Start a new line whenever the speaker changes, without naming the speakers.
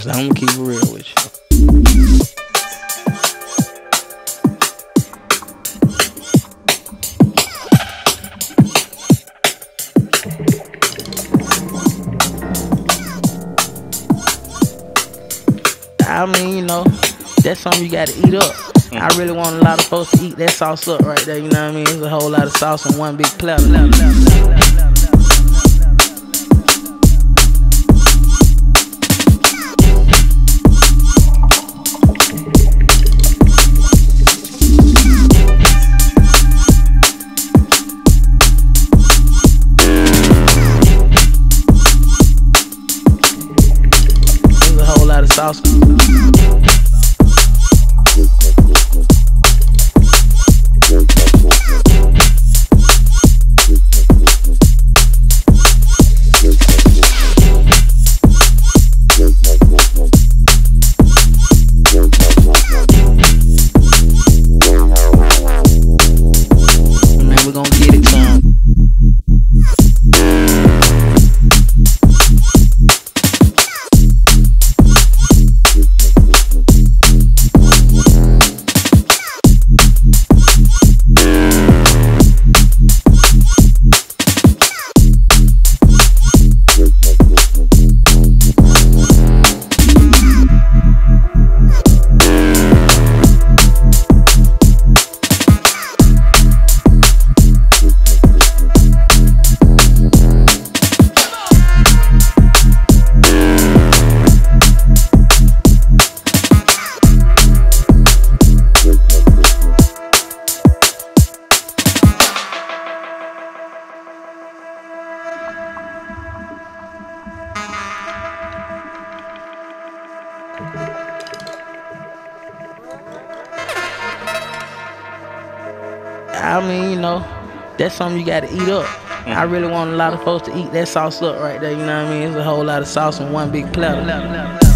I'm gonna keep it real with you. I mean, you know, that's something you gotta eat up. I really want a lot of folks to eat that sauce up right there, you know what I mean? It's a whole lot of sauce on one big platter. There's a whole lot of sauce. We're gonna get it some. I mean, you know, that's something you gotta eat up. I really want a lot of folks to eat that sauce up right there, you know what I mean? It's a whole lot of sauce on one big platter.